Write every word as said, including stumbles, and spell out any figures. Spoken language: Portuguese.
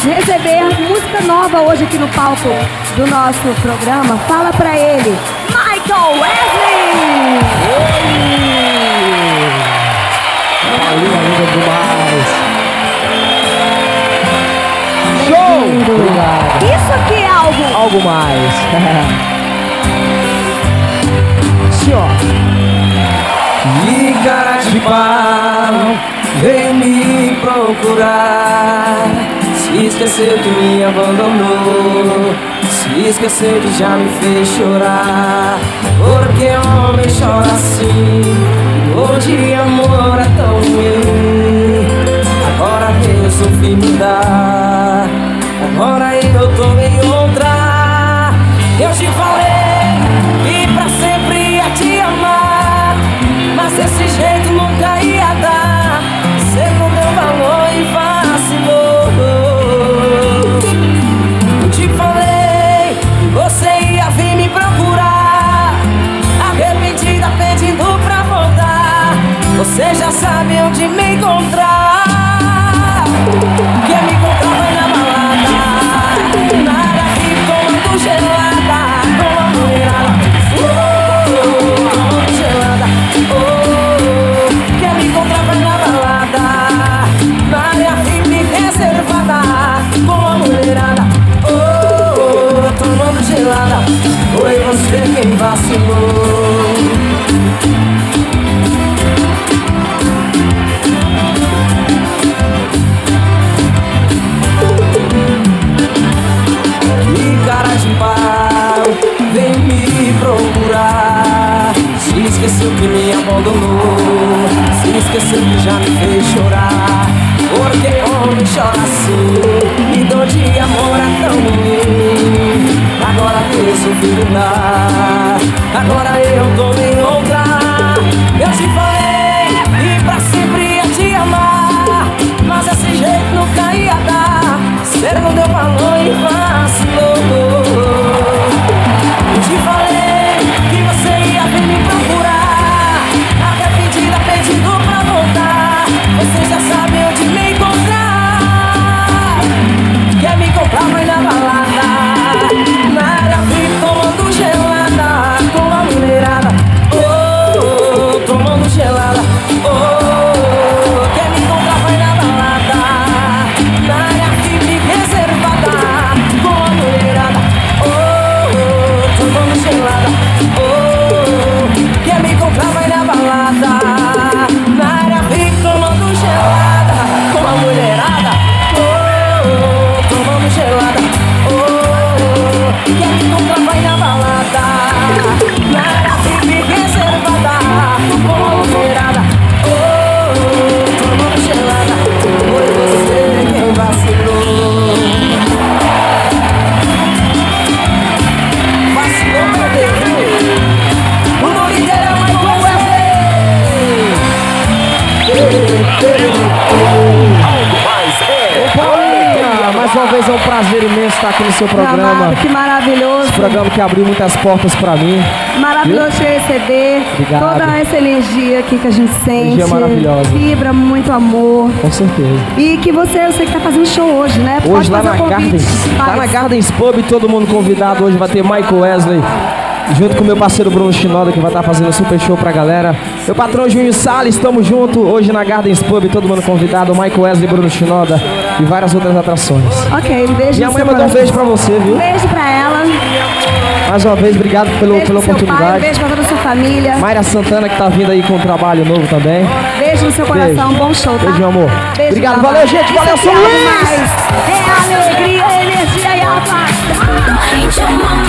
receber música nova hoje aqui no palco do nosso programa. Fala pra ele, Michael Wesley! Valeu, amiga demais! Show! Obrigado! Isso aqui é algo... Algo mais! Senhor! E cara de pau veio me procurar. Se esqueceu que me abandonou, se esqueceu que já me fez chorar. Porque homem chora assim, hoje amor é tão ruim. Agora resolvi mudar, agora eu tô em outra. Eu te falei que pra sempre ia te amar, mas desse jeito nunca ia dar. Você não deu valor e vacilou. Eu te falei que você ia vir me procurar, arrependida pedindo pra voltar. Você já sabe onde me encontrar. Quer me encontrar vai na balada, na área que tomando gelada, com a mulherada, uh, tomando gelada, oh. Quer me encontrar vai na balada, na área hippie reservada, com a mulherada, oh, tomando gelada. Foi você quem vacilou. Esqueceu que me abandonou, se esqueceu que já me fez chorar. Porque homem chora assim, e dor de amor é tão ruim. Agora resolvi mudar, agora eu tô em outra. Eu te falei e pra sempre ia te amar, mas desse jeito nunca ia dar. Você não deu valor e vacilou. Eu te falei que você ia vir me procurar, arrependida pedindo pra voltar. Você já sabe onde me encontrar. Quer me encontrar vai na balada, na área VIP tomando gelada, com a mulherada, oh, oh, tomando gelada, oh. Quer me encontrar vai na balada, na área VIP reservada, com a mulherada, oh, oh, tomando gelada, oh. Quer me encontrar vai na balada, na área VIP tomando gelada, com a mulherada, oh, oh, tomando gelada, oh. Quer me encontrar vai na balada, na área VIP reservada, com a mulherada, oh, oh, tomando gelada. Foi você quem vacilou. Vacilou pra Deus. O nome dele é Michael Wesley. Ô Paulinha, mais uma vez é um prazer imenso estar aqui no seu programa. Amado, que maravilhoso. Esse programa que abriu muitas portas pra mim. Maravilhoso te receber. Obrigado. Toda essa energia aqui que a gente sente. Energia maravilhosa. Vibra muito amor. Com certeza. E que você, eu sei que tá fazendo show hoje, né? Hoje Pode lá fazer na o convite. Gardens, lá Faz. na Gardens Pub, todo mundo convidado. Hoje vai ter Michael Wesley, junto com meu parceiro Bruno Shinoda, que vai estar fazendo um super show pra galera. Meu patrão Juninho Salles, estamos juntos hoje na Gardens Pub, todo mundo convidado. Michael Wesley, Bruno Shinoda e várias outras atrações. Ok, um beijo. Minha no mãe seu mandou um coração. beijo pra você, viu? Beijo pra ela. Mais uma vez, obrigado pelo, Beijo pela pro seu pai, oportunidade. beijo pra toda a sua família. Mayra Santana, que tá vindo aí com um trabalho novo também. Beijo no seu coração, Beijo. bom show, tá? Beijo, meu amor. Beijo, Obrigado, babá. valeu, gente, valeu, Isso sou aqui é algo Luiz. mais. É alegria, energia e a paz.